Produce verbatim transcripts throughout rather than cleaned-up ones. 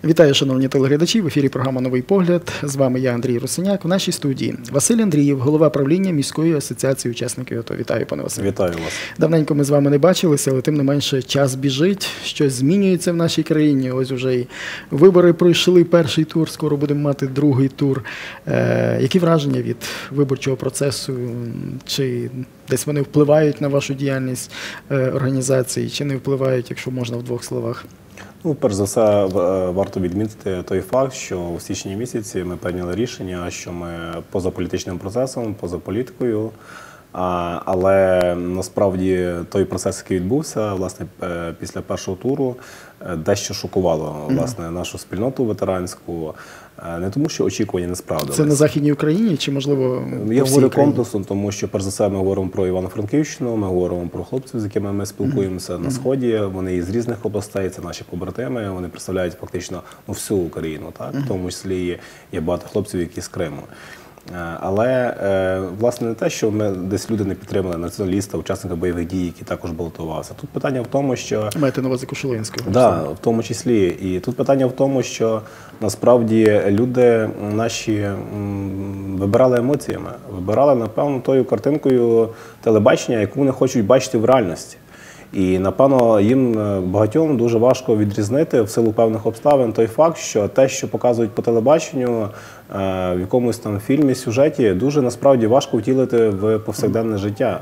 Вітаю, шановні телеглядачі, в ефірі програма «Новий погляд». З вами я, Андрій Русиняк. В нашій студії Василь Андрієв, голова правління міської асоціації учасників АТО. Вітаю, пане Василь. Вітаю вас. Давненько ми з вами не бачилися, але тим не менше час біжить, щось змінюється в нашій країні. Ось вже і вибори пройшли, перший тур, скоро будемо мати другий тур. Е, які враження від виборчого процесу? Чи десь вони впливають на вашу діяльність е, організації, чи не впливають, якщо можна в двох словах? Ну, перш за все, варто відмітити той факт, що у січні місяці ми прийняли рішення, що ми поза політичним процесом, поза політикою, але насправді той процес, який відбувся, власне, після першого туру, дещо шокувало, власне, нашу спільноту ветеранську, не тому, що очікування не справдилися. Це на Західній Україні чи, можливо, по Я всій говорю країні? комплексно, тому що, перш за все, ми говоримо про Івано-Франківщину, ми говоримо про хлопців, з якими ми спілкуємося mm -hmm. на Сході. Вони із різних областей, це наші побратими, вони представляють фактично ну, всю Україну, так? Mm -hmm. В тому числі є, є багато хлопців, які з Криму. Але, власне, не те, що ми десь люди не підтримали націоналіста, учасника бойових дій, які також балотувався. Тут питання в тому, що... Маєте на увазі Кошулинського? Так, да, в тому числі. І тут питання в тому, що насправді люди наші вибирали емоціями, вибирали, напевно, тою картинкою телебачення, яку вони хочуть бачити в реальності. І, напевно, їм багатьом дуже важко відрізнити в силу певних обставин той факт, що те, що показують по телебаченню, в якомусь там фільмі, сюжеті, дуже насправді важко втілити в повсякденне життя.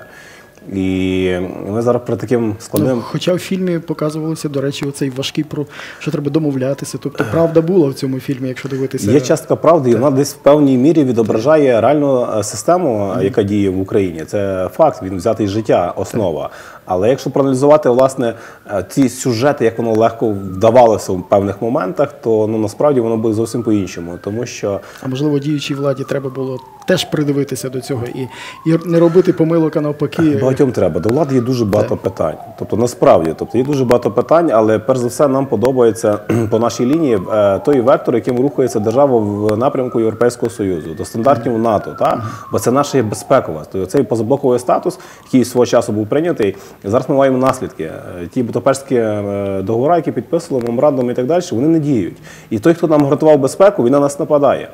І ми зараз при таким складним... Ну, хоча в фільмі показувалося, до речі, оцей важкий, про що треба домовлятися. Тобто правда була в цьому фільмі, якщо дивитися. Є частка правди, і вона десь в певній мірі відображає реальну систему, яка діє в Україні. Це факт, він взятий з життя, основа. Але якщо проаналізувати, власне, ці сюжети, як воно легко вдавалося в певних моментах, то ну, насправді воно буде зовсім по-іншому. Тому що... А можливо, діючій владі треба було теж придивитися до цього і, і не робити помилок, а навпаки. Багатьом треба. До влади є дуже багато так. питань. Тобто, насправді, тобто, є дуже багато питань, але перш за все нам подобається по нашій лінії той вектор, яким рухається держава в напрямку Європейського Союзу, до стандартів НАТО, так? Бо це наша безпекова. Тобто, цей позаблоковий статус, який свого часу був прийнятий, зараз ми маємо наслідки. Ті Будапештські договори, які підписували, меморандум і так далі, вони не діють. І той, хто нам гарантував безпеку, він на нас нападає.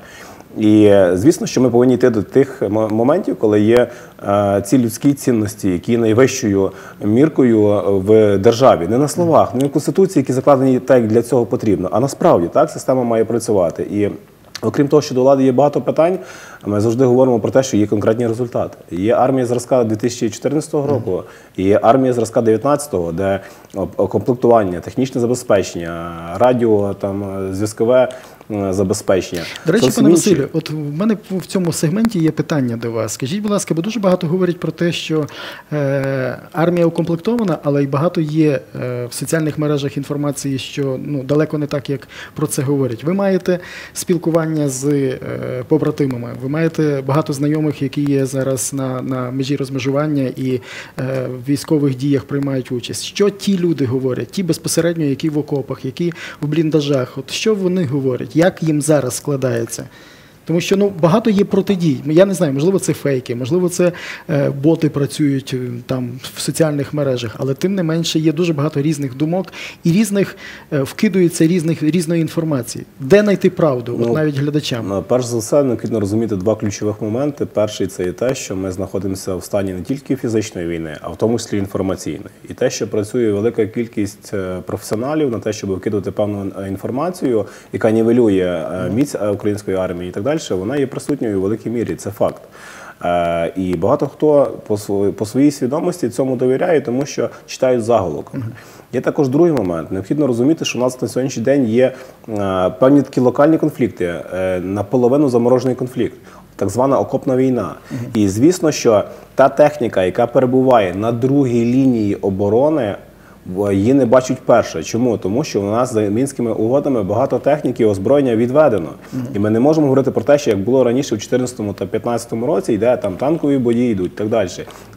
І, звісно, що ми повинні йти до тих моментів, коли є е, ці людські цінності, які є найвищою міркою в державі. Не на словах, не в Конституції, які закладені так, як для цього потрібно, а насправді так система має працювати. І окрім того, що до влади є багато питань, ми завжди говоримо про те, що є конкретні результати. Є армія зразка дві тисячі чотирнадцятого року, є армія зразка дев'ятнадцятого, де комплектування, технічне забезпечення, радіо, там, зв'язкове забезпечення. До речі, пане Василю, от в мене в цьому сегменті є питання до вас. Скажіть, будь ласка, бо дуже багато говорять про те, що е, армія укомплектована, але й багато є е, в соціальних мережах інформації, що ну, далеко не так, як про це говорять. Ви маєте спілкування з е, побратимами, ви маєте багато знайомих, які є зараз на, на межі розмежування і е, в військових діях приймають участь. Що ті люди говорять? Ті безпосередньо, які в окопах, які в бліндажах, от що вони говорять? Як їм зараз складається? Тому що ну, багато є протидій. Я не знаю, можливо, це фейки, можливо, це е, боти працюють там в соціальних мережах, але тим не менше є дуже багато різних думок і різних е, вкидується різних, різної інформації. Де знайти правду, ну, от навіть глядачам? Перш за все, необхідно розуміти два ключових моменти. Перший – це і те, що ми знаходимося в стані не тільки фізичної війни, а в тому числі інформаційної. І те, що працює велика кількість професіоналів на те, щоб викидувати певну інформацію, яка нівелює міць української армії і так далі, вона є присутньою у великій мірі, це факт. Е, і багато хто по, свої, по своїй свідомості цьому довіряє, тому що читають заголовок. Uh-huh. Є також другий момент. Необхідно розуміти, що у нас на сьогоднішній день є е, певні такі локальні конфлікти, е, наполовину заморожений конфлікт, так звана окопна війна. Uh-huh. І звісно, що та техніка, яка перебуває на другій лінії оборони, її не бачать перше. Чому? Тому що у нас за Мінськими угодами багато техніки, озброєння відведено. Mm-hmm. І ми не можемо говорити про те, що як було раніше в чотирнадцятому та п'ятнадцятому році, йде там танкові бої йдуть і так далі.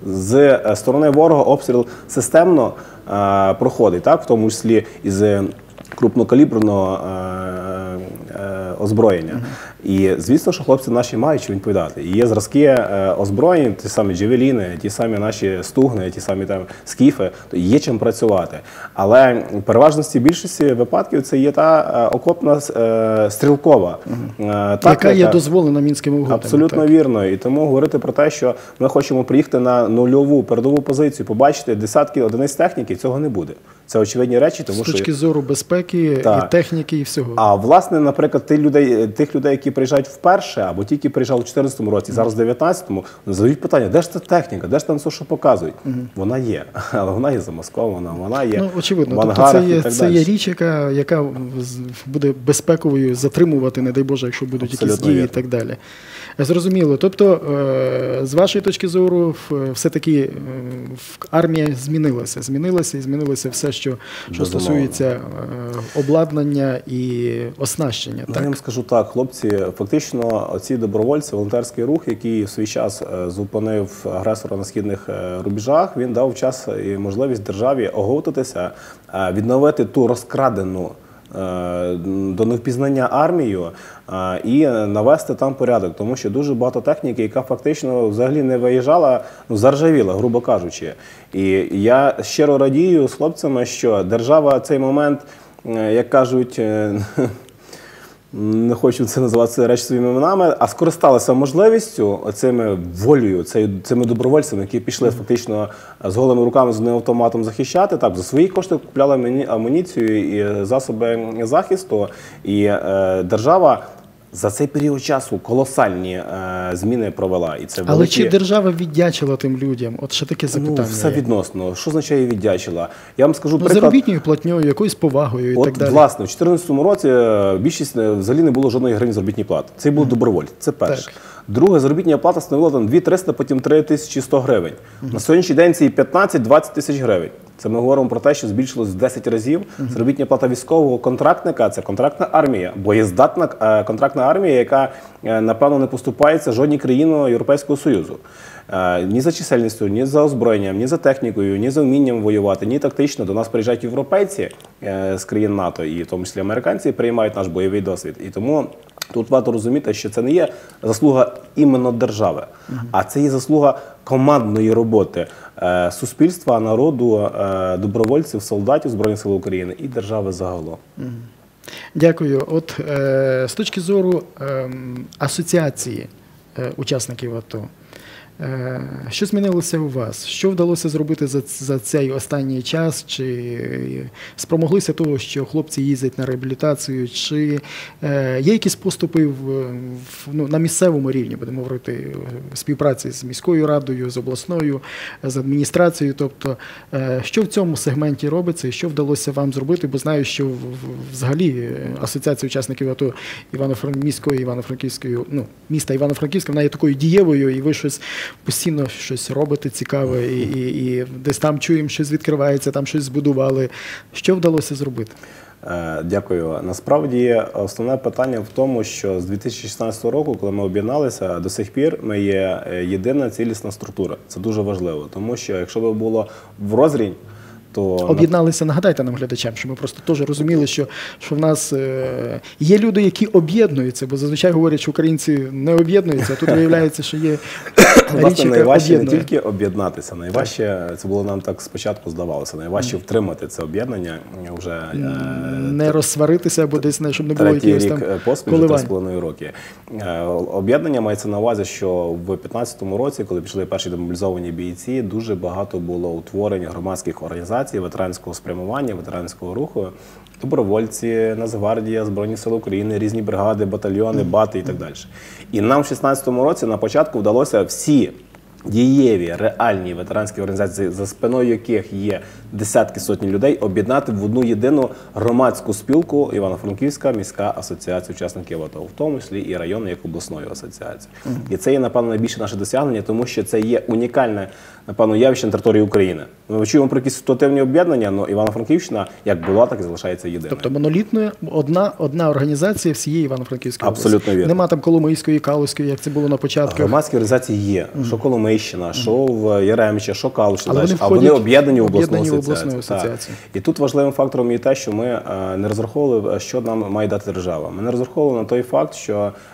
З сторони ворога обстріл системно е, проходить, так? В тому числі із крупнокаліберного е, е, озброєння. Mm-hmm. І звісно, що хлопці наші мають чим відповідати. І є зразки е, озброєнь, ті самі джевеліни, ті самі наші стугни, ті самі там скіфи, то є чим працювати. Але в переважності більшості випадків це є та е, окопна е, стрілкова е, тактика. Яка є дозволена мінськими угодами. Абсолютно так. вірно. І тому говорити про те, що ми хочемо приїхати на нульову передову позицію, побачити десятки одиниць техніки, цього не буде. Це очевидні речі, тому З точки що... зору безпеки, Так. і техніки, і всього. А власне, наприклад, тих людей, тих людей, які приїжджають вперше, або ті, які приїжджали в чотирнадцятому році, зараз в дев'ятнадцятому, задають питання, де ж ця техніка, де ж там все, що показують? Угу. Вона є, але вона є замаскована, вона є ну, очевидно. в ангарах тобто це є, і так це далі. є річ, яка, яка буде безпековою затримувати, не дай Боже, якщо будуть Абсолютно якісь дії вірно. і так далі. Зрозуміло. Тобто, з вашої точки зору, все-таки армія змінилася. Змінилася і змінилося все, що, що стосується обладнання і оснащення. Ну, так? я вам скажу так, хлопці, фактично ці добровольці, волонтерський рух, який в свій час зупинив агресора на східних рубежах, він дав час і можливість державі оговтатися, відновити ту розкрадену до невпізнання армію і навести там порядок, тому що дуже багато техніки, яка фактично взагалі не виїжджала, ну, заржавіла, грубо кажучи. І я щиро радію з хлопцями, що держава цей момент, як кажуть, не хочу це називати речі своїми іменами, а скористалися можливістю, цими волею, цими добровольцями, які пішли фактично з голими руками, з одним автоматом захищати, так, за свої кошти купляли амуніцію і засоби захисту, і е, держава за цей період часу колосальні е, зміни провела. І це Але великі... чи держава віддячила тим людям? От ще таке запитання. Ну, все відносно. Що означає віддячила? Я вам скажу ну, приклад. Заробітною платньою, якоюсь повагою і От, так далі. власне, у дві тисячі чотирнадцятому році більшість взагалі не було жодної гривні заробітної плати. Це був mm. добровольць, це перше. Так. Друге, заробітна плата становила там дві триста, потім три тисячі сто гривень. Mm. На сьогоднішній день це і п'ятнадцять-двадцять тисяч гривень. Це ми говоримо про те, що збільшилось в десять разів. Mm. Заробітна плата військового контрактника – це контрактна армія, боєздатна контрактна армія, яка, напевно, не поступається жодній країні Європейського Союзу. Ні за чисельністю, ні за озброєнням, ні за технікою, ні за вмінням воювати, ні тактично. До нас приїжджають європейці з країн НАТО, і в тому числі американці, приймають наш бойовий досвід. І тому тут варто розуміти, що це не є заслуга іменно держави, uh-huh. а це є заслуга командної роботи суспільства, народу, добровольців, солдатів Збройних сил України і держави загалом. Uh-huh. Дякую. От е, з точки зору е, асоціації е, учасників АТО, е, що змінилося у вас? Що вдалося зробити за, за цей останній час? Чи спромоглися того, що хлопці їздять на реабілітацію? Чи е, є якісь поступи в, в, ну, на місцевому рівні, будемо говорити, співпраці з міською радою, з обласною, з адміністрацією? Тобто, е, що в цьому сегменті робиться і що вдалося вам зробити? Бо знаю, що в, взагалі асоціація учасників АТО Івано-Франківської, Івано-Франківської, ну, міста Івано-Франківська, вона є такою дієвою, і ви щось постійно щось робите цікаве, і, і, і десь там чуємо, щось відкривається, там щось збудували. Що вдалося зробити? Дякую. Насправді, основне питання в тому, що з дві тисячі шістнадцятого року, коли ми об'єдналися, до сих пір ми є єдина цілісна структура. Це дуже важливо, тому що якщо б було в розрінь, то... Об'єдналися, нагадайте нам, глядачам, що ми просто теж розуміли, що, що в нас е, є люди, які об'єднуються, бо зазвичай говорять, що українці не об'єднуються, а тут виявляється, що є річ, яка найважче не об'єднує. тільки об'єднатися, найважче, це було нам так спочатку здавалося, найважче втримати це об'єднання вже... Е, не розсваритися, або десь, щоб не було якихось там рік поспіль, вже три з половиною роки. Е, об'єднання мається на увазі, що в дві тисячі п'ятнадцятому році, коли пішли перші демобілізовані бійці, дуже багато було утворень громадських організацій, ветеранського спрямування, ветеранського руху, добровольці, Нацгвардія, Збройні Сили України, різні бригади, батальйони, бати і так далі. І нам в дві тисячі шістнадцятому році на початку вдалося всі дієві, реальні ветеранські організації, за спиною яких є десятки, сотні людей, об'єднати в одну єдину громадську спілку Івано-Франківська міська асоціація учасників АТО, в тому числі і районної, як обласної асоціації. Mm-hmm. І це є, напевно, найбільше наше досягнення, тому що це є унікальне, напевно, явище на території України. Ми чуємо про якісь ситуативні об'єднання, але Івано-Франківщина як була, так і залишається єдиною. Тобто монолітною одна, одна організація всієї Івано-Франківської області. Абсолютно вірно. Нема там Коломийської, Калузької, як це було на початку. Громадські організації є. Mm-hmm. Що Коломийщина, mm-hmm. що в Яремче, що Калуш, вони а вони об'єднані в обласну асоціацію. асоціацію. І тут важливим фактором є те, що ми не розраховували, що нам має дати держава. Ми не розраховували на той факт, що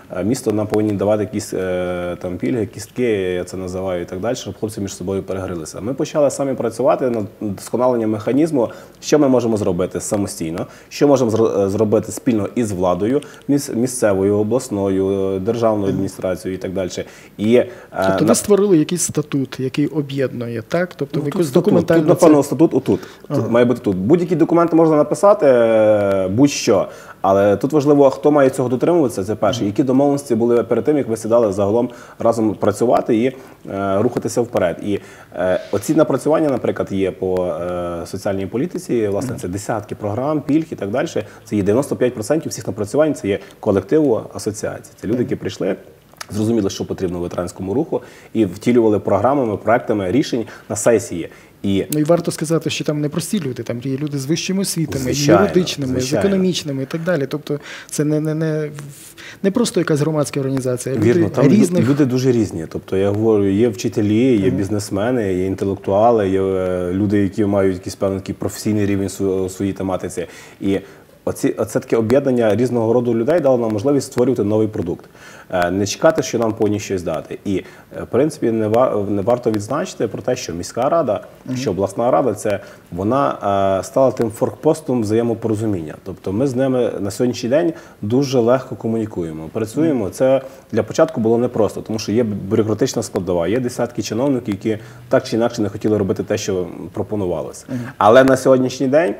е, місто нам повинні давати якісь е, там пільги, кістки, я це називаю і так далі, щоб хлопці між собою перегрилися. Ми почали самі працювати над вдосконаленням механізму, що ми можемо зробити самостійно, що можемо зро- зробити спільно із владою, міс- місцевою, обласною, державною адміністрацією і так далі. І, е, Тобто на- ви створили якийсь статут, який об'єднує, так? Тобто ви Ну, якось тут, тут, документально тут, напевно, статут отут. Тут має бути тут. Будь-які документи можна написати, е, будь-що. Але тут важливо, хто має цього дотримуватися, це перше. Які домовленості були перед тим, як ви сідали загалом разом працювати і е, рухатися вперед. І е, оці напрацювання, наприклад, є по е, соціальній політиці, власне, це десятки програм, пільг і так далі. Це є дев'яносто п'ять відсотків всіх напрацювань, це є колективу асоціації. Це люди, які прийшли, зрозуміли, що потрібно ветеранському руху, і втілювали програмами, проектами рішень на сесії. І Ну і варто сказати, що там не прості люди, там є люди з вищими освітами, Звичайно, юридичними, звичайно. з економічними і так далі. Тобто це не, не, не, не просто якась громадська організація, а люди вірно, там різних. люди дуже різні. Тобто я говорю, є вчителі, є бізнесмени, є інтелектуали, є е, люди, які мають якийсь певний такий професійний рівень у своїй тематиці. І Оці, оце таке об'єднання різного роду людей дало нам можливість створювати новий продукт. Е, Не чекати, що нам повинні щось дати. І, е, в принципі, не, ва- не варто відзначити про те, що міська рада, що обласна рада, це вона е, стала тим форпостом взаємопорозуміння. Тобто ми з ними на сьогоднішній день дуже легко комунікуємо, працюємо. Це для початку було непросто, тому що є бюрократична складова, є десятки чиновників, які так чи інакше не хотіли робити те, що пропонувалося. Але на сьогоднішній день,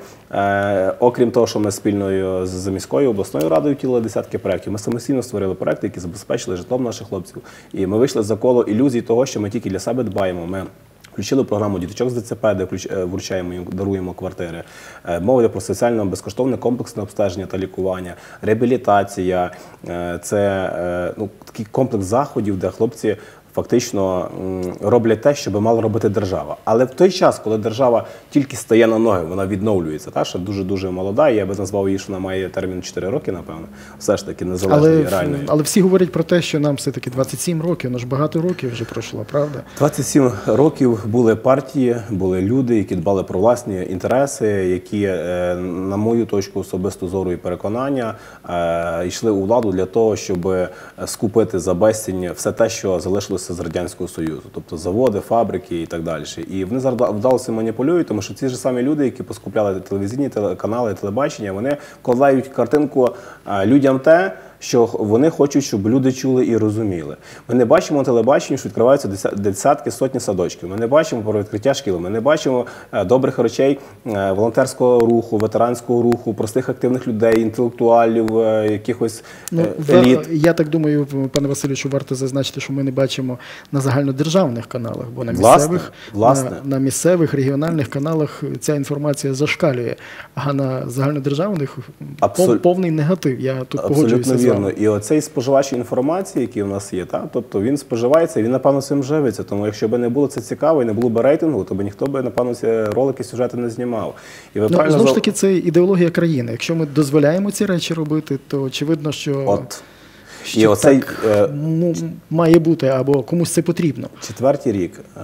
е, окрім того, що ми спільно з з міською обласною радою втілили десятки проєктів. Ми самостійно створили проєкти, які забезпечили житлом наших хлопців. І ми вийшли за коло ілюзій того, що ми тільки для себе дбаємо. Ми включили програму «Діточок з ДЦП», де включ- е, вручаємо їм, даруємо квартири. Е, Мова йде про соціально безкоштовне комплексне обстеження та лікування, реабілітація. Е, Це е, ну, такий комплекс заходів, де хлопці фактично м, роблять те, що би мала робити держава. Але в той час, коли держава тільки стає на ноги, вона відновлюється, та, ще дуже-дуже молода, я би назвав її, що вона має термін чотири роки, напевно, все ж таки незалежної, Але, реальної. але всі говорять про те, що нам все-таки двадцять сім років, ну ж багато років вже пройшло, правда? двадцять сім років були партії, були люди, які дбали про власні інтереси, які, е, на мою точку особисто зору і переконання, е, йшли у владу для того, щоб е, скупити за безцінь все те, що залишилося з Радянського Союзу, тобто заводи, фабрики і так далі. І вони зараз вдалося маніпулюють, тому що ці ж самі люди, які поскупляли телевізійні телеканали, телебачення, вони вкладають картинку е, людям те, що вони хочуть, щоб люди чули і розуміли. Ми не бачимо на телебаченні, що відкриваються десятки, сотні садочків. Ми не бачимо про відкриття шкіл. Ми не бачимо е, добрих речей е, волонтерського руху, ветеранського руху, простих активних людей, інтелектуалів, е, якихось Ну, е, еліт. в- я так думаю, пане Василю, що варто зазначити, що ми не бачимо на загальнодержавних каналах, бо на Власне, місцевих, власне. На, на місцевих регіональних каналах ця інформація зашкалює, а на загальнодержавних Абсолютно. пов, повний негатив. Я тут Абсолютно погоджуюся з вірно. вами. І оцей споживач інформації, який у нас є, та, тобто він споживається, він, напевно, цим живиться. Тому якщо б не було це цікаво і не було б рейтингу, то б ніхто б, напевно, ці ролики, сюжети не знімав. І ви Ну, правильно знову ж зау- таки, це ідеологія країни. Якщо ми дозволяємо ці речі робити, то очевидно, що, От. що І оцей, так е, ну, має бути, або комусь це потрібно. Четвертий рік, е,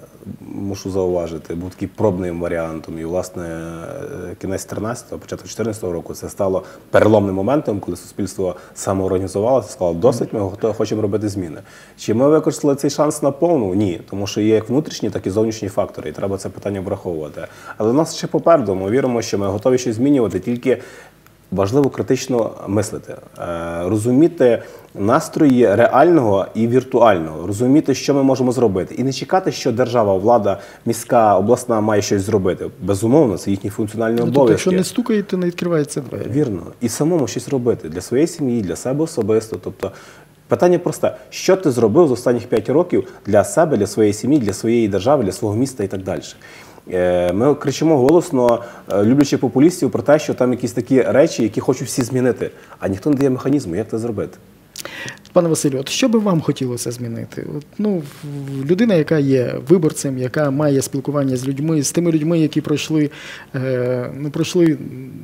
мушу зауважити, був такий пробним варіантом. І, власне, е, кінець тринадцятого, початок чотирнадцятого року це стало переломним моментом, коли суспільство самоорганізувалося, сказало, досить, ми готові, хочемо робити зміни. Чи ми використали цей шанс наповну? Ні, тому що є як внутрішні, так і зовнішні фактори, і треба це питання враховувати. Але в нас ще попереду, ми віримо, що ми готові щось змінювати, тільки важливо критично мислити, е, розуміти настрої реального і віртуального, розуміти, що ми можемо зробити. І не чекати, що держава, влада, міська, обласна має щось зробити. Безумовно, це їхні функціональні Ну, тобто, обов'язки. якщо не стукаєте, не відкриваються двері. Вірно. І самому щось робити для своєї сім'ї, для себе особисто. Тобто питання просте. Що ти зробив з останніх п'ять років для себе, для своєї сім'ї, для своєї держави, для свого міста і так далі? Е, Ми кричимо голосно, е, люблячи популістів, про те, що там якісь такі речі, які хочуть всі змінити. А ніхто не дає механізму, як це зробити. Пане Василю, от що би вам хотілося змінити? От, ну, людина, яка є виборцем, яка має спілкування з людьми, з тими людьми, які пройшли, е, ну, пройшли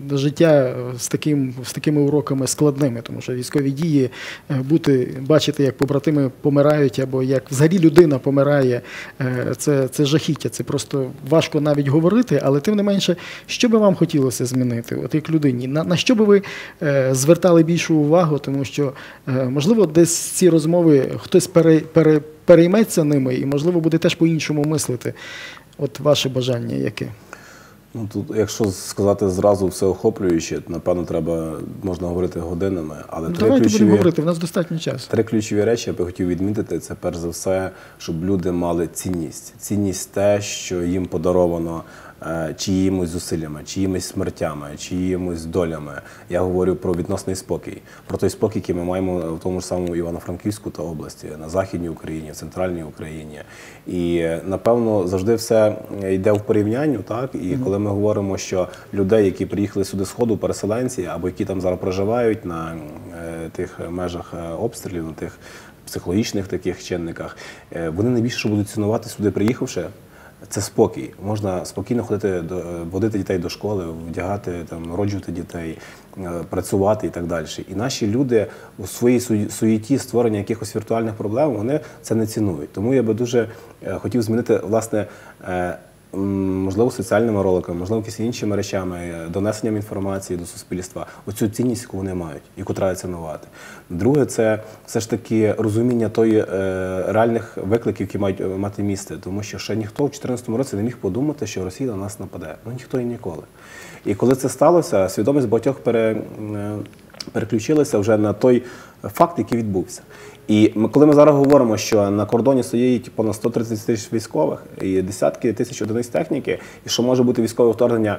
життя з, таким, з такими уроками складними, тому що військові дії, е, бути, бачити, як побратими помирають, або як взагалі людина помирає, е, це, це жахіття, це просто важко навіть говорити, але тим не менше, що би вам хотілося змінити, от як людині? На, на що би ви е, звертали більшу увагу, тому що, е, можливо, десь ці розмови хтось пере, пере, перейметься ними і, можливо, буде теж по-іншому мислити. От ваше бажання яке? Ну, тут, якщо сказати зразу всеохоплююче, напевно, треба, можна говорити годинами, але Ну, три давайте ключові, будемо говорити, в нас достатньо часу. три ключові речі я би хотів відмітити. Це перш за все, щоб люди мали цінність. Цінність те, що їм подаровано е, чиїмось зусиллями, чиїмось смертями, чиїмось долями. Я говорю про відносний спокій, про той спокій, який ми маємо в тому ж самому Івано-Франківську та області, на Західній Україні, в Центральній Україні. І, напевно, завжди все йде в порівнянню, так? І коли ми говоримо, що людей, які приїхали сюди з Сходу, переселенці, або які там зараз проживають на е, тих межах е, обстрілів, на тих психологічних таких чинниках, е, вони найбільше будуть цінувати сюди приїхавши, це спокій. Можна спокійно ходити, до, водити дітей до школи, вдягати, там, народжувати дітей, е, працювати і так далі. І наші люди у своїй суєті створення якихось віртуальних проблем, вони це не цінують. Тому я би дуже е, хотів змінити, власне, е, можливо, соціальними роликами, можливо, якісь іншими речами, донесенням інформації до суспільства, оцю цінність, яку вони мають, яку треба цінувати. Друге, це все ж таки розуміння тої е, реальних викликів, які мають мати місце, тому що ще ніхто в дві тисячі чотирнадцятому році не міг подумати, що Росія на нас нападе. Ну, ніхто і ніколи. І коли це сталося, свідомість багатьох пере, переключилася вже на той факт, який відбувся. І ми, коли ми зараз говоримо, що на кордоні стоїть понад сто тридцять тисяч військових і десятки тисяч одиниць техніки, і що може бути військове вторгнення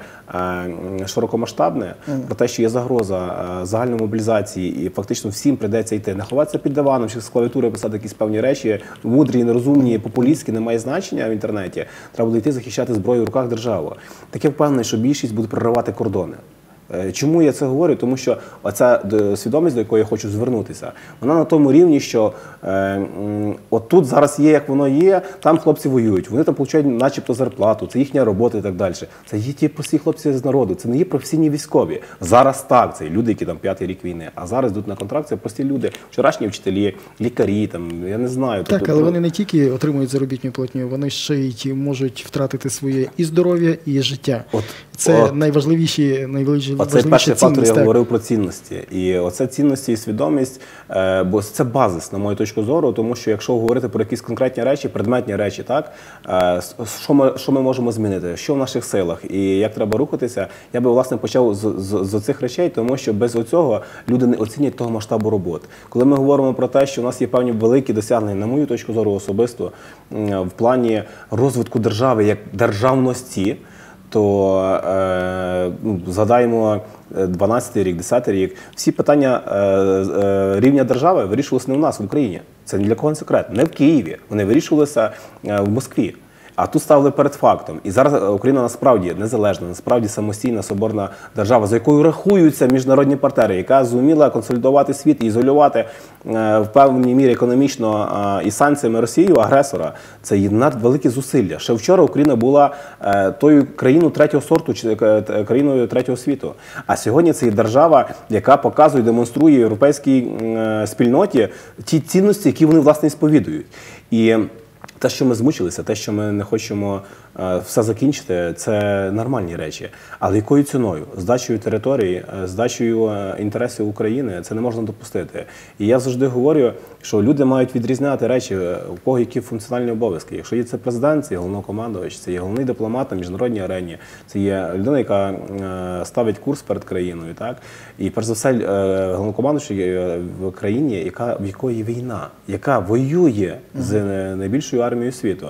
е, широкомасштабне, mm. про те, що є загроза е, загальної мобілізації, і фактично всім прийдеться йти, не ховатися під диваном, чи з клавіатури писати якісь певні речі, мудрі, нерозумні, популістські, не має значення в інтернеті, треба буде йти захищати зброю в руках держави. Так я впевнений, що більшість буде проривати кордони. Чому я це говорю? Тому що оця свідомість, до якої я хочу звернутися, вона на тому рівні, що е, от тут зараз є, як воно є, там хлопці воюють, вони там отримують начебто зарплату, це їхня робота і так далі. Це є ті прості хлопці з народу, це не є професійні військові. Зараз так, це люди, які там п'ятий рік війни, а зараз йдуть на контракт, це прості люди, вчорашні вчителі, лікарі, там, я не знаю. Так, тобто, але вони не тільки отримують заробітну платню, вони ще й можуть втратити своє і здоров'я, і життя. От, це от, найважливіші, найважливіші Оцей перший фактор, я говорив про цінності. І оце цінності і свідомість, е, бо це базис, на мою точку зору, тому що якщо говорити про якісь конкретні речі, предметні речі, так, е, що, ми, що ми можемо змінити, що в наших силах і як треба рухатися, я би, власне, почав з, з, з цих речей, тому що без цього люди не оцінять того масштабу роботи. Коли ми говоримо про те, що у нас є певні великі досягнення, на мою точку зору особисто, в плані розвитку держави як державності, то е, ну, згадаємо дванадцятий рік, десятий рік, всі питання е, е, рівня держави вирішувалися не у нас, в Україні. Це ні для кого не секрет. Не в Києві. Вони вирішувалися е, в Москві. А тут ставили перед фактом. І зараз Україна насправді незалежна, насправді самостійна, соборна держава, за якою рахуються міжнародні партнери, яка зуміла консолідувати світ і ізолювати е, в певній мірі економічно е, і санкціями Росію, агресора. Це є надвеликі зусилля. Ще вчора Україна була е, тою країною третього сорту, чи е, країною третього світу. А сьогодні це є держава, яка показує, демонструє європейській е, спільноті ті цінності, які вони, власне, сповідують. І те, що ми змучилися, те, що ми не хочемо е, все закінчити, це нормальні речі. Але якою ціною? Здачею території, здачею е, інтересів України це не можна допустити. І я завжди говорю, що люди мають відрізняти речі, у кого які функціональні обов'язки. Якщо є це президент, це є головнокомандувач, це є головний дипломат на міжнародній арені, це є людина, яка е, ставить курс перед країною. Так? І перш за все, е, головнокомандувач в країні, яка, в якої війна, яка воює з найбільшою армією світу.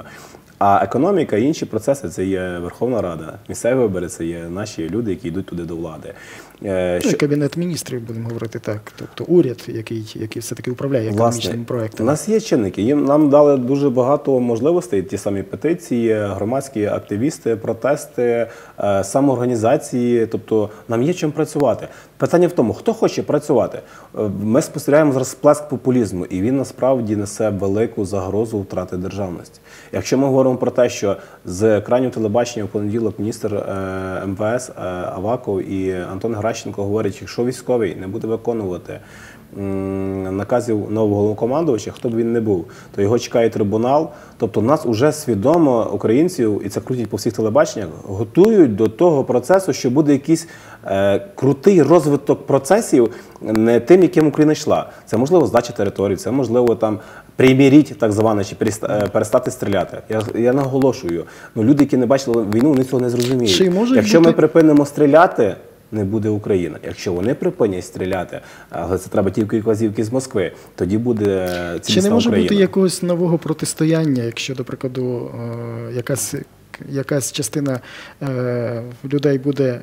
А економіка і інші процеси – це є Верховна Рада, місцеві вибори – це є наші люди, які йдуть туди до влади. Е, Ну, і що... Кабінет міністрів, будемо говорити так, тобто уряд, який, який все-таки управляє економічними Власне, проектами. У нас є чинники, їм нам дали дуже багато можливостей, ті самі петиції, громадські активісти, протести, е, самоорганізації, тобто нам є чим працювати. Питання в тому, хто хоче працювати. Е, Ми спостерігаємо зараз сплеск популізму, і він насправді несе велику загрозу втрати державності. Якщо ми говоримо про те, що з екранів телебачення в понеділок міністр е, ем ве ес е, Аваков і Антон Геращенко говорять, якщо військовий не буде виконувати наказів нового головнокомандувача, хто б він не був, то його чекає трибунал. Тобто нас уже свідомо українців, і це крутять по всіх телебаченнях, готують до того процесу, що буде якийсь е, крутий розвиток процесів не тим, яким Україна йшла. Це можливо здача територій, це можливо там приміріть, так зване, чи перестати стріляти. Я, я наголошую, ну, люди, які не бачили війну, вони цього не зрозуміють. Якщо бути... ми припинимо стріляти, не буде Україна. Якщо вони припинять стріляти, але це треба тільки вказівки з Москви, тоді буде цілісна Україна. Чи не може бути якогось нового протистояння, якщо, до прикладу, якась, якась частина людей буде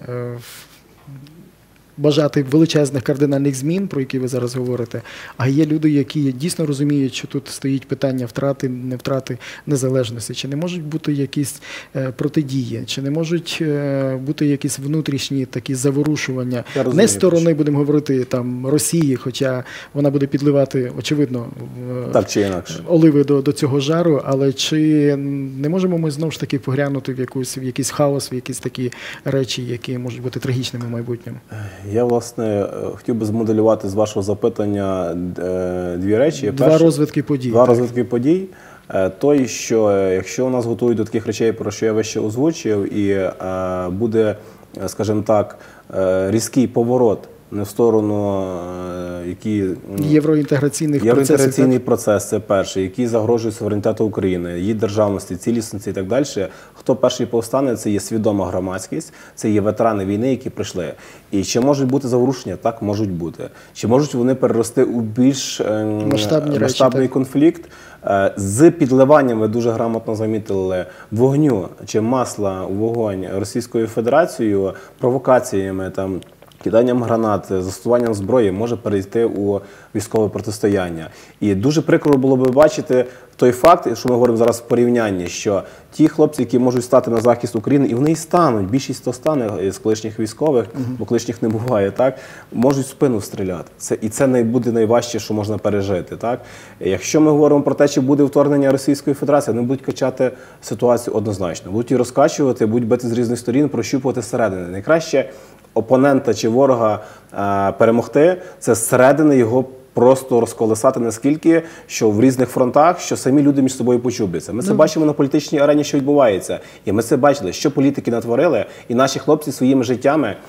бажати величезних кардинальних змін, про які ви зараз говорите, а є люди, які дійсно розуміють, що тут стоїть питання втрати, не втрати незалежності. Чи не можуть бути якісь е, протидії, чи не можуть е, бути якісь внутрішні такі заворушування, розумію, не сторони, будемо говорити, там, Росії, хоча вона буде підливати, очевидно, так чи інакше, оливи до, до цього жару, але чи не можемо ми знову ж таки поглянути в, якусь, в якийсь хаос, в якісь такі речі, які можуть бути трагічними в майбутньому? Я, власне, хотів би змоделювати з вашого запитання дві речі. Два Перше, розвитки подій. Два так. розвитки подій. Той, що якщо у нас готують до таких речей, про що я вище озвучив, і буде, скажімо так, різкий поворот не в сторону, які... Євроінтеграційних Євроінтеграційний процесів, процес – це перший, який загрожує суверенітету України, її державності, цілісності і так далі. Хто перший повстане – це є свідома громадськість, це є ветерани війни, які прийшли. І чи можуть бути заворушення? Так, можуть бути. Чи можуть вони перерости у більш масштабний речі, конфлікт? З підливанням, ви дуже грамотно замітили, вогню чи масла у вогонь Російською Федерацією, провокаціями, там, киданням гранат, застосуванням зброї може перейти у військове протистояння. І дуже прикро було б бачити той факт, що ми говоримо зараз в порівнянні, що ті хлопці, які можуть стати на захист України, і вони і стануть, більшість то стане з колишніх військових, uh-huh. бо колишніх не буває, так, можуть в спину стріляти. Це, і це не буде найважче, що можна пережити. Так? Якщо ми говоримо про те, чи буде вторгнення Російської Федерації, вони будуть качати ситуацію однозначно. Будуть її розкачувати, будуть бити з різних сторін, прощупувати зсередини. Найкраще опонента чи ворога е, перемогти – це зсередини його просто розколесати наскільки, що в різних фронтах, що самі люди між собою почубляться. Ми це mm. бачимо на політичній арені, що відбувається. І ми це бачили, що політики натворили, і наші хлопці своїми життями е-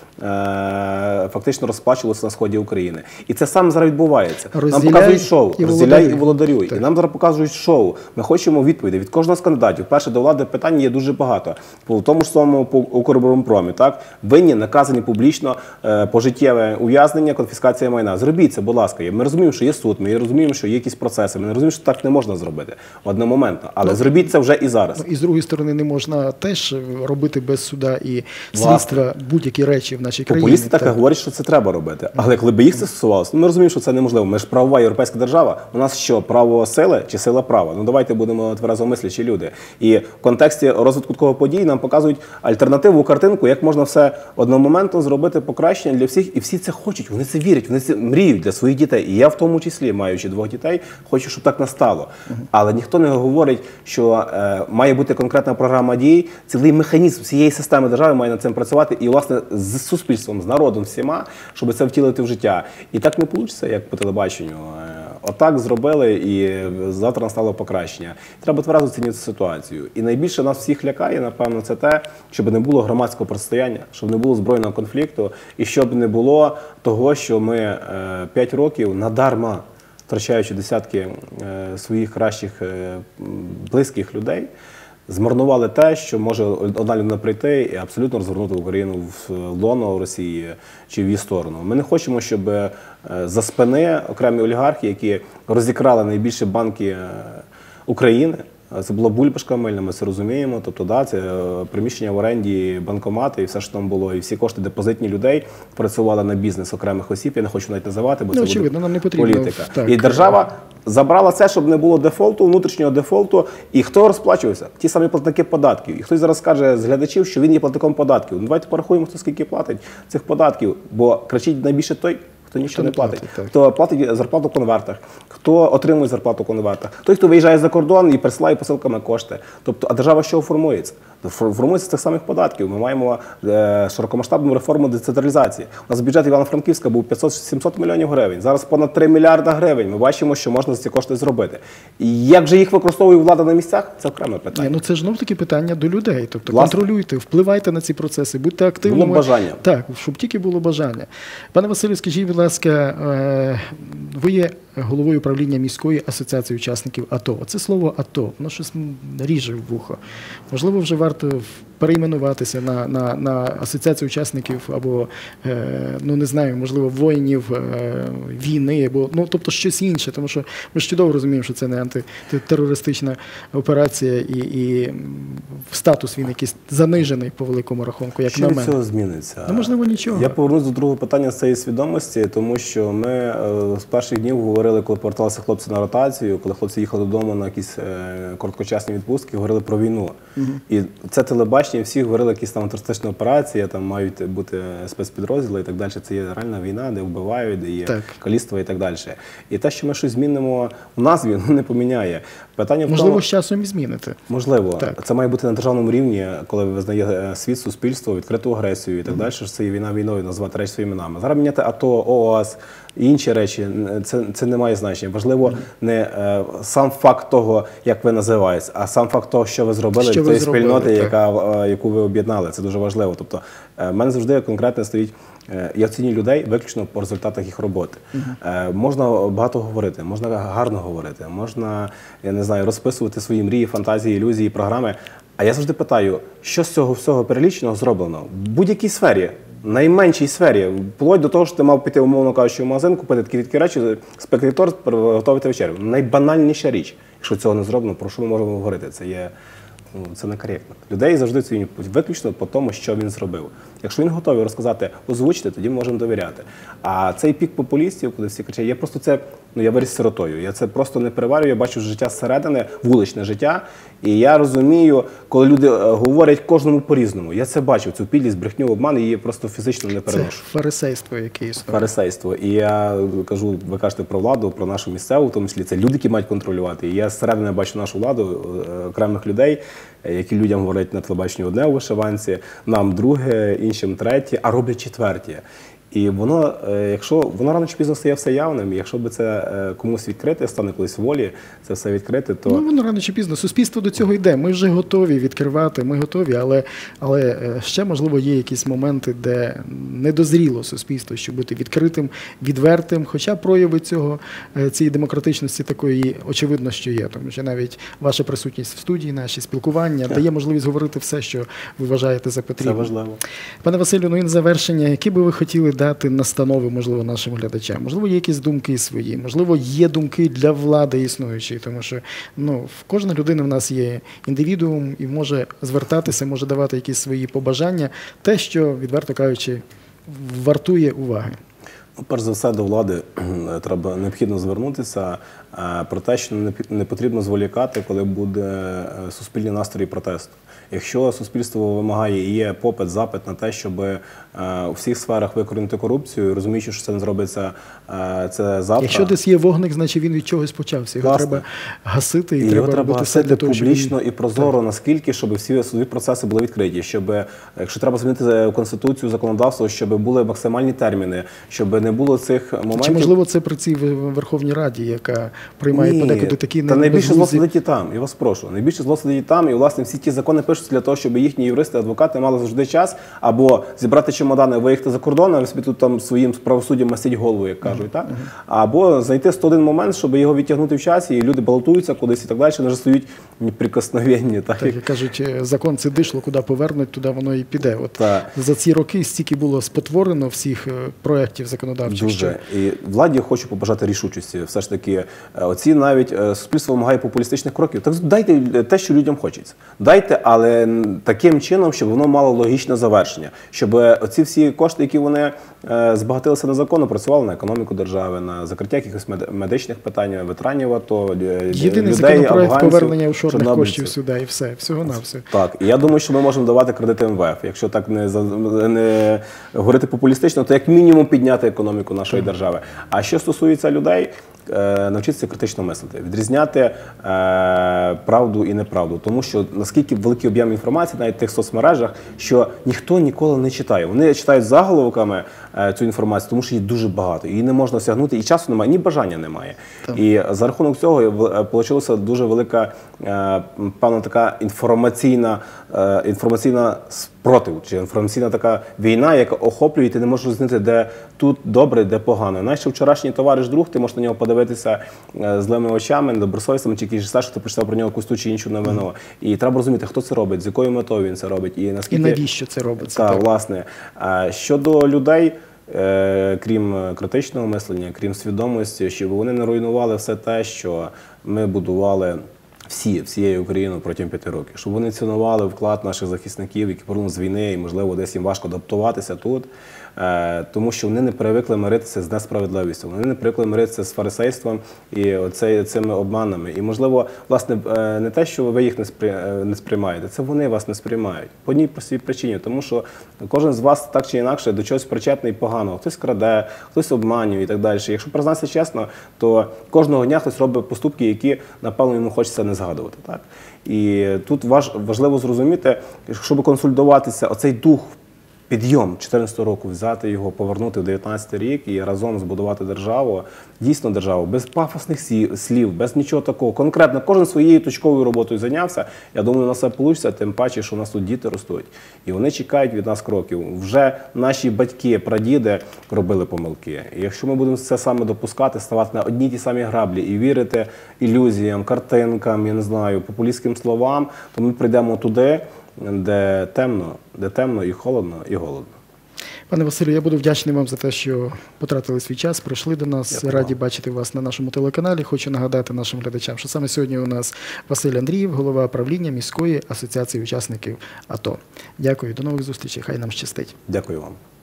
фактично розплачувалися на сході України. І це саме зараз відбувається. Розділяй нам показують шоу, і розділяй і володарюй. Так. І нам зараз показують шоу. Ми хочемо відповіді від кожного з кандидатів. Перше, до влади питань є дуже багато. По тому ж самому по Укроборонпромі, так? Винні, наказані публічно, е- пожиттєве ув'язнення, конфіскація майна. Зробіть це, будь ласка. Ми розуміємо, що є суд, ми розуміємо, що є якісь процеси, ми не розуміємо, що так не можна зробити одномоментно, але ну, зробіть це вже і зараз. І з другої сторони, не можна теж робити без суда і слідства будь-які речі в нашій країні. Популісти так говорять, що це треба робити, але коли б їх це стосувалося, ну, ми розуміємо, що це неможливо. Ми ж правова європейська держава, у нас що, право сили чи сила права? Ну давайте будемо тверезомислячі люди. І в контексті розвитку такого подій нам показують альтернативну картинку, як можна все одномоментно зробити покращення для всіх, і всі це хочуть, вони це вірять, вони це мріють для своїх дітей. І я в тому числі, маючи двох дітей, хочу, щоб так настало. Uh-huh. Але ніхто не говорить, що е, має бути конкретна програма дій, цілий механізм всієї системи держави має над цим працювати і, власне, з суспільством, з народом всіма, щоб це втілити в життя. І так не вийде, як по телебаченню. Отак зробили, і завтра настало покращення. Треба тверезо оцінювати ситуацію. І найбільше нас всіх лякає, напевно, це те, щоб не було громадського протистояння, щоб не було збройного конфлікту, і щоб не було того, що ми е, п'ять років надарма, втрачаючи десятки е, своїх кращих е, близьких людей, змарнували те, що може одна людина прийти і абсолютно розвернути Україну в лоно Росії чи в її сторону. Ми не хочемо, щоб за спини окремі олігархи, які розікрали найбільші банки України, Це було бульбашка мильна, ми це розуміємо. Тобто, да, це е, приміщення в оренді, банкомати і все, що там було. І всі кошти депозитні людей працювали на бізнес окремих осіб. Я не хочу навіть називати, бо Ну, це очевидно, буде нам не потрібно, політика. так. І держава забрала це, щоб не було дефолту, внутрішнього дефолту. І хто розплачувався? Ті самі платники податків. І хтось зараз скаже з глядачів, що він є платником податків. Ну, давайте порахуємо, хто скільки платить цих податків. Бо кричить найбільше той, хто нічого Хто не не платить. платить, так. Хто платить зарплату в конвертах, хто отримує зарплату в конвертах, той, хто виїжджає за кордон і присилає посилками кошти. Тобто, а держава з чого формується? Формується з тих самих податків. Ми маємо е, широкомасштабну реформу децентралізації. У нас бюджет Івано-Франківська був п'ятсот-сімсот мільйонів гривень. Зараз понад три мільярда гривень. Ми бачимо, що можна за ці кошти зробити. І як же їх використовує влада на місцях, це окреме питання. Ні, ну це ж знов таки питання до людей. Тобто Власне. контролюйте, впливайте на ці процеси, будьте активними. Було бажання. Так, щоб тільки було бажання. Пане Василю, скажіть, будь ласка, е, ви є головою правління міської асоціації учасників АТО. Це слово АТО, воно щось ріже в вухо. Можливо, вже варто перейменуватися на, на, на асоціацію учасників або, е, ну не знаю, можливо, воїнів е, війни, або, ну, тобто щось інше, тому що ми ж чудово розуміємо, що це не антитерористична операція і, і статус він якийсь занижений по великому рахунку, як Що на від мене. цього зміниться? Ну, можливо, нічого. Я повернусь до другого питання з цієї свідомості, тому що ми е, з перших днів говорили, коли поверталися хлопці на ротацію, коли хлопці їхали додому на якісь е, короткочасні відпустки, говорили про війну. Угу. І це телебачення, всі говорили, якісь там терористичні операції, там мають бути спецпідрозділи і так далі. Це є реальна війна, де вбивають, де є так. каліцтво і так далі. І те, що ми щось змінимо у назві, не поміняє. Питання в Можливо, тому, з часом і змінити. Можливо. Так. Це має бути на державному рівні, коли визнає світ, суспільство, відкриту агресію і так далі, що це є війна війною, назвати речі своїми іменами. Зараз міняти АТО, ООС і інші речі, це, це не має значення. Важливо не е, сам факт того, як ви називаєтесь, а сам факт того, що ви зробили, що тієї ви зробили, спільноти, так. яка, е, яку ви об'єднали. Це дуже важливо. Тобто, е, в мене завжди конкретно стоїть, е, я оцінюю людей виключно по результатах їх роботи. Uh-huh. Е, можна багато говорити, можна гарно говорити, можна, я не знаю, розписувати свої мрії, фантазії, ілюзії, програми. А я завжди питаю, що з цього всього переліченого зроблено в будь-якій сфері, найменшій сфері, вплоть до того, що ти мав піти, умовно кажучи, в магазин, купити такі рідкі речі, спекти торт, готувати вечерю. Найбанальніша річ. Якщо цього не зроблено, про що ми можемо говорити? Це є, ну, це некоректно. Людей завжди цінують виключно по тому, що він зробив. Якщо він готовий розказати, озвучити, тоді ми можемо довіряти. А цей пік популістів, коли всі кричать, я просто це, ну я виріс сиротою, я це просто не переварюю, я бачу життя зсередини, вуличне життя, і я розумію, коли люди говорять кожному по-різному. Я це бачив, цю підлість, брехню, обман, її просто фізично не переношу. Це фарисейство, яке існує. Фарисейство. І я кажу, ви кажете про владу, про нашу місцеву, в тому числі це люди, які мають контролювати. І я зсередини бачу нашу владу, окремих людей, які людям говорять на телебаченні одне у вишиванці, нам друге, іншим третє, а роблять четверте. І воно, якщо воно рано чи пізно стає все явним, якщо би це комусь відкрити, стане колись волі, це все відкрити, то... Ну, воно рано чи пізно. Суспільство до цього йде. Ми вже готові відкривати, ми готові, але, але ще, можливо, є якісь моменти, де не дозріло суспільство, щоб бути відкритим, відвертим, хоча прояви цього, цієї демократичності такої, очевидно, що є. Тому що навіть ваша присутність в студії, наші спілкування так. дає можливість говорити все, що ви вважаєте за потрібне. Це важливо. Пане Василю, ну і на завершення, які би ви хотіли дати настанови, можливо, нашим глядачам? Можливо, є якісь думки свої, можливо, є думки для влади існуючої, тому що ну, в кожної людини в нас є індивідуум і може звертатися, може давати якісь свої побажання, те, що, відверто кажучи, вартує уваги. Перш за все, до влади треба необхідно звернутися про те, що не потрібно зволікати, коли буде суспільний настрій протесту. Якщо суспільство вимагає і є попит, запит на те, щоб у всіх сферах викорінити корупцію, розуміючи, що це не зробиться це завтра. Якщо десь є вогник, значить він від чогось почався. Його Власне. треба гасити і, і треба його треба робити все для того, щоб публічно він... і прозоро, так. наскільки, щоб всі судові процеси були відкриті, щоб, якщо треба змінити Конституцію, законодавство, щоб були максимальні терміни, щоб не було цих моментів. Чи, можливо, це при цій Верховній Раді, яка приймає Ні, подекуди такі... Та найбільше зло безглузді... сидить і там, я вас прошу. Найбільше зло сидить і там, і, власне, всі ті закони пишуться для того, щоб їхні юристи, адвокати мали завжди час або зібрати чемодани, виїхати за кордон, а собі тут там своїм правосуддям мастить голову, як кажуть, так? Uh-huh. Або знайти сто один момент, щоб його відтягнути в часі, і люди балотуються кудись і так далі, вони вже стають неприкосновенні. Так, так як кажуть, закон це дишло, куди повернуть, туди воно і піде. От так. За ці роки стільки було спотворено всіх проєктів законодавчих. Дуже. І владі хочу побажати рішучості. Все ж таки Е, Оці навіть е, суспільство вимагає популістичних кроків. Так дайте те, що людям хочеться. Дайте, але таким чином, щоб воно мало логічне завершення. Щоб оці всі кошти, які вони е, збагатилися незаконно, працювали на економіку держави, на закриття якихось мед- медичних питань, ветеранів АТО, Єдиний людей, законопроект афганців, повернення офшорних чорнобильців. коштів сюди і все, всього-навсього. Так, і я думаю, що ми можемо давати кредити ем ве еф. Якщо так не, за- не говорити популістично, то як мінімум підняти економіку нашої держави. А що стосується людей, е, навчитися критично мислити, відрізняти е, правду і неправду. Тому що наскільки великий об'єм інформації, навіть в тих соцмережах, що ніхто ніколи не читає. Вони читають заголовками е, цю інформацію, тому що її дуже багато. Її не можна осягнути, і часу немає, ні бажання немає. Так. І за рахунок цього вийшла дуже велика, е, певна така інформаційна, е, інформаційна спротив, чи інформаційна така війна, яка охоплює, і ти не можеш розуміти, де тут добре, де погано. Знаєш, вчорашній товариш друг, ти можеш на нього подивитися е, злими очами, недобросовісними, чи якийсь що ти прочитав про нього якусь ту чи іншу новину. Mm. І треба розуміти, хто це робить, з якою метою він це робить. І, наскільки... І навіщо це робиться. Так, Так, власне. А щодо людей, е, крім критичного мислення, крім свідомості, щоб вони не руйнували все те, що ми будували всі, всією Україною протягом п'яти років. Щоб вони цінували вклад наших захисників, які повернулися з війни, і, можливо, десь їм важко адаптуватися тут, е, тому що вони не привикли миритися з несправедливістю, вони не привикли миритися з фарисейством і оце, цими обманами. І, можливо, власне, е, не те, що ви їх не, спри, е, не сприймаєте, це вони вас не сприймають. По одній простій причині, тому що кожен з вас так чи інакше до чогось причетний погано. Хтось краде, хтось обманює і так далі. Якщо признатися чесно, то кожного дня хтось робить поступки, які, напевно, йому хочеться не згадувати. Так? І тут важ, важливо зрозуміти, щоб консолідуватися, оцей дух, підйом чотирнадцятого року, взяти його, повернути в дев'ятнадцятий рік і разом збудувати державу, дійсно державу, без пафосних слів, без нічого такого. Конкретно кожен своєю точковою роботою зайнявся. Я думаю, у нас все вийде, тим паче, що у нас тут діти ростуть. І вони чекають від нас кроків. Вже наші батьки, прадіди робили помилки. І якщо ми будемо це саме допускати, ставати на одні й ті самі граблі і вірити ілюзіям, картинкам, я не знаю, популістським словам, то ми прийдемо туди, де темно, де темно і холодно, і голодно. Пане Василю, я буду вдячний вам за те, що потратили свій час, прийшли до нас. Дякую. Раді бачити вас на нашому телеканалі. Хочу нагадати нашим глядачам, що саме сьогодні у нас Василь Андрієв, голова правління міської асоціації учасників АТО. Дякую, до нових зустрічей, хай нам щастить. Дякую вам.